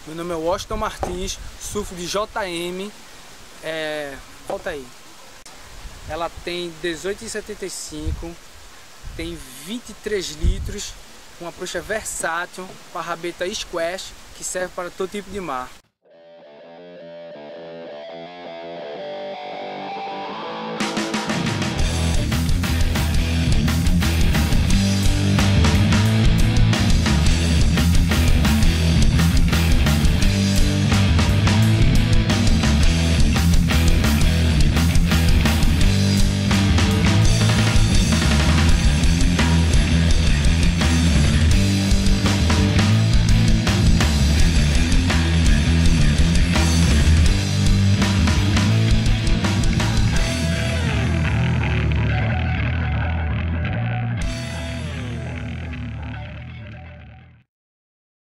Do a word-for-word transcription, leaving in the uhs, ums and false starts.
Meu nome é Washington Martins, surfo de J M. É... Volta aí. Ela tem dezoito vírgula setenta e cinco, tem vinte e três litros, uma prancha versátil com a rabeta squash que serve para todo tipo de mar.